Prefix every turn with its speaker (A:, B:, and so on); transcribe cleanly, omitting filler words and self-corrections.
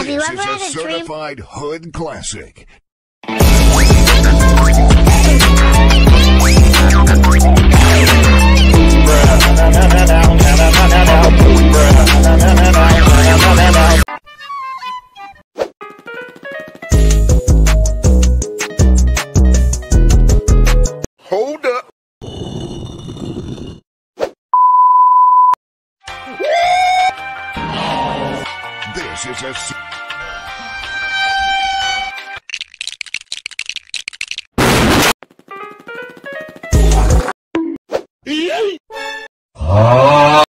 A: Have you ever
B: This
A: had
B: is
A: a
B: a
A: dream?
B: certified hood classic. Hold up. This is a
C: Oh!